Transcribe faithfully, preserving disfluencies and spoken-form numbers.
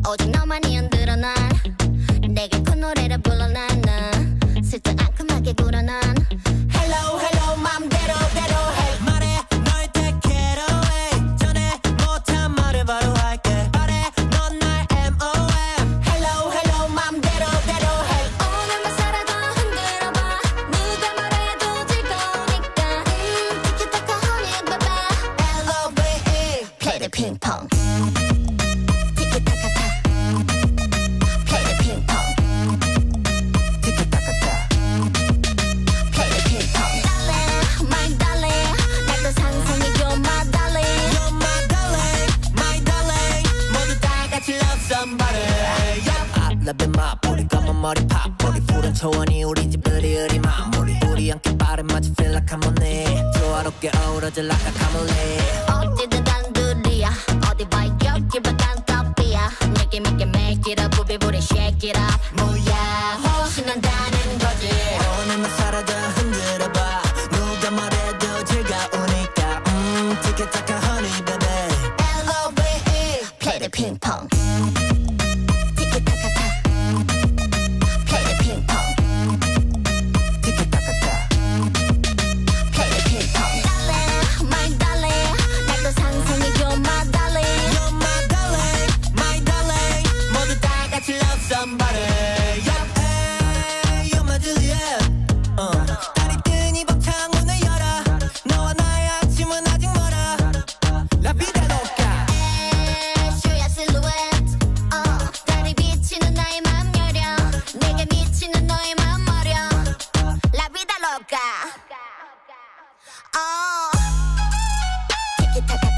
오직 너만이 흔들어 난 내게 그 노래를 불러 난 슬쩍 앙큼하게 굴어 난 Hello hello 맘대로 대로 해 말해 널 take it away 전에 못한 말을 바로 할게 말해 넌 날 엠 오 엠 Hello hello 맘대로 대로 해 오늘만 살아도 흔들어봐 누가 말해도 즐거우니까 음 티키타카 honey baby L O V E Play the ping pong Loving my booty 검은 머리 팝 우리 푸른 초원이 우리 집 으리으리 마무리 우리 함께 발을 맞춰 feel like I'm on it 조화롭게 어우러져 like a camellia 어디든 단둘이야 어디 봐 여기 봐 단답이야 Make it make it make it up 부비부리 shake it up 뭐야 신난다는 거지 오늘만 살아도 흔들어봐 누가 말해도 즐거우니까 음 티켓타카 honey baby L O V E Play the ping pong Somebody, yeah, hey, you're my Juliet. 어, 달이 뜨니 벅창문을 열어. 너와 나의 아침은 아직 멀어. La vida loca. show ya silhouette. 어, 달이 비치는 나의 맘 여려. 내게 미치는 너의 맘 머려. La vida loca. 어, 티키타카.